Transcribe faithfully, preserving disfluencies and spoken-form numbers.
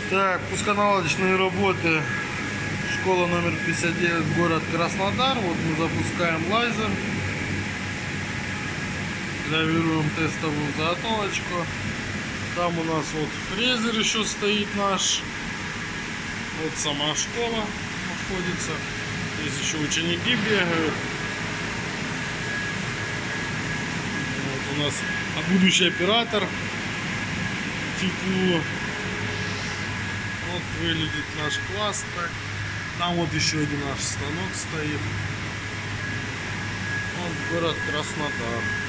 Так, пусконаладочные работы. Школа номер пятьдесят девять, город Краснодар. Вот мы запускаем лазер. Гравируем тестовую заготовочку. Там у нас вот фрезер еще стоит наш. Вот сама школа находится. Здесь еще ученики бегают. Вот у нас а будущий оператор. Тепло. Вот выглядит наш класс так. Там вот еще один наш станок стоит. Вот город Краснодар.